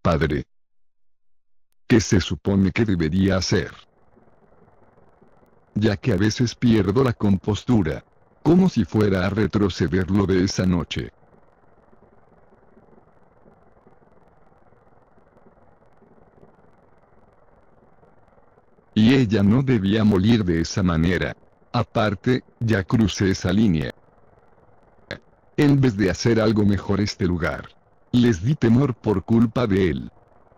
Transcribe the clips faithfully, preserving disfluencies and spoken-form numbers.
padre. ¿Qué se supone que debería hacer? Ya que a veces pierdo la compostura. Como si fuera a retroceder lo de esa noche. Y ella no debía morir de esa manera. Aparte, ya crucé esa línea. En vez de hacer algo mejor este lugar. Les di temor por culpa de él.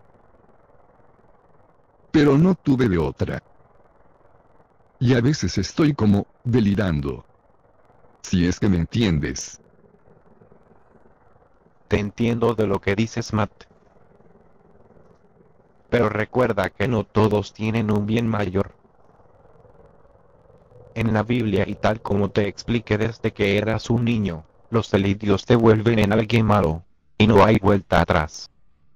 Pero no tuve de otra. Y a veces estoy como, delirando. Si es que me entiendes. Te entiendo de lo que dices, Matt. Pero recuerda que no todos tienen un bien mayor. En la Biblia y tal como te expliqué desde que eras un niño, los delitos te vuelven en alguien malo, y no hay vuelta atrás.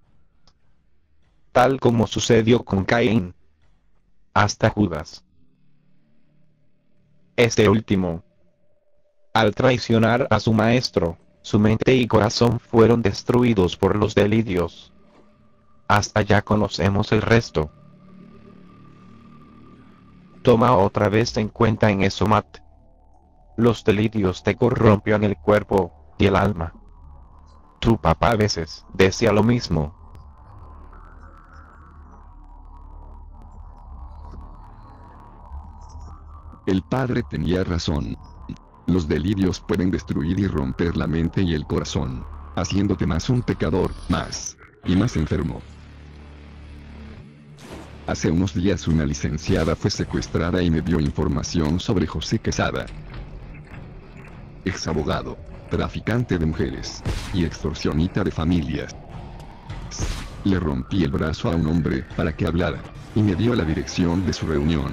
Tal como sucedió con Caín. Hasta Judas. Este último, al traicionar a su maestro, su mente y corazón fueron destruidos por los delirios. Hasta ya conocemos el resto. Toma otra vez en cuenta en eso, Matt. Los delirios te corrompen el cuerpo y el alma. Tu papá a veces decía lo mismo. El padre tenía razón. Los delirios pueden destruir y romper la mente y el corazón, haciéndote más un pecador, más, y más enfermo. Hace unos días una licenciada fue secuestrada y me dio información sobre José Quesada. Ex abogado, traficante de mujeres, y extorsionista de familias. Le rompí el brazo a un hombre para que hablara, y me dio la dirección de su reunión.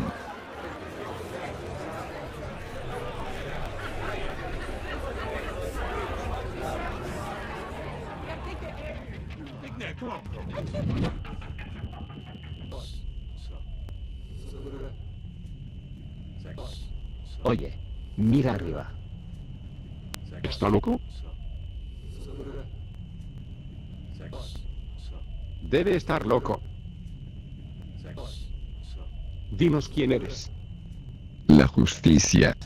Oye, mira arriba. ¿Está loco? Debe estar loco. Dinos quién eres. La justicia.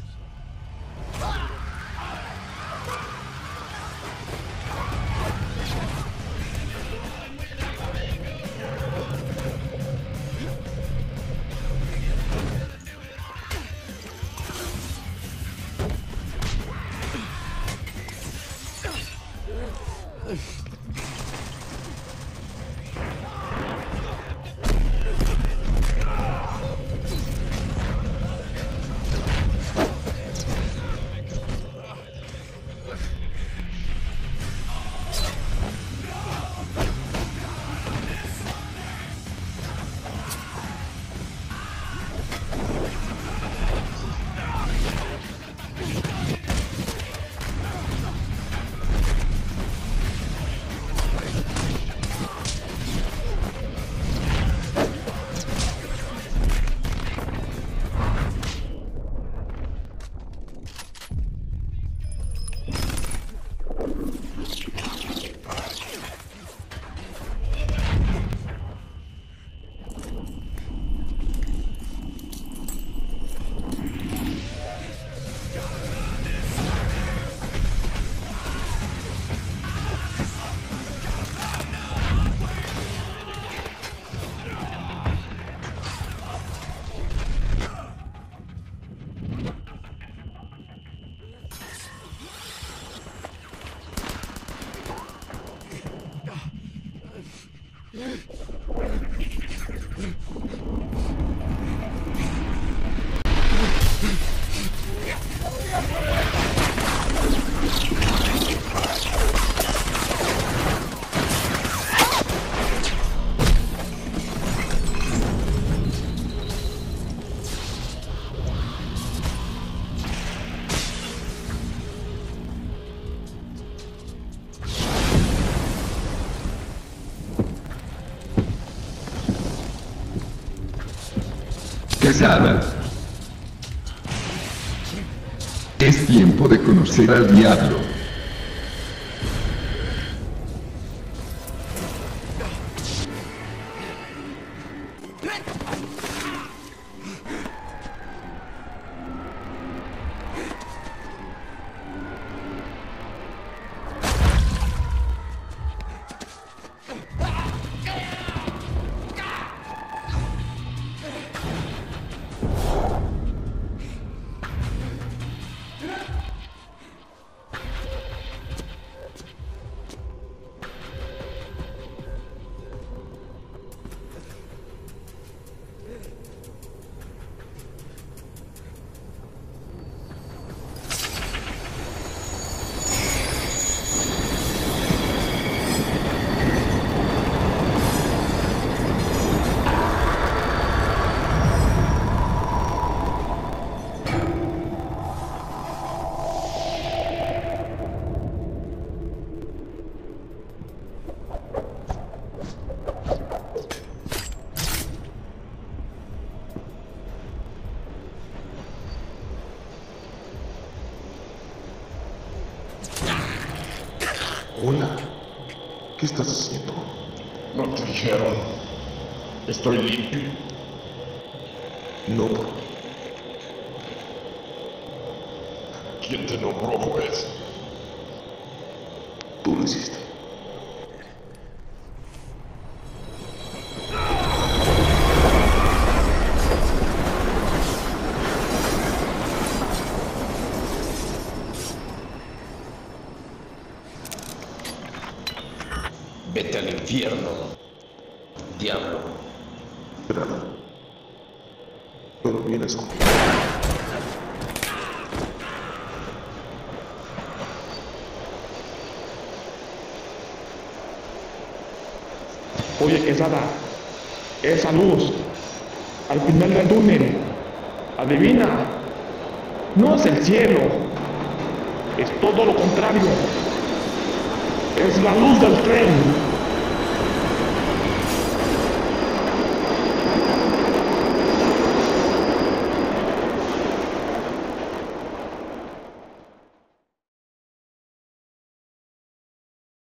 Quesada. Es tiempo de conocer al diablo. Hola, ¿qué estás haciendo? No te dijeron. Estoy limpio. No, ¿por qué? ¿Quién te nombró juez? Tú lo hiciste. Vete al infierno, diablo. Espera. Pero vienes conmigo. Oye, Quesada, esa luz, al final del túnel, adivina, no es el cielo, es todo lo contrario, es la luz del tren.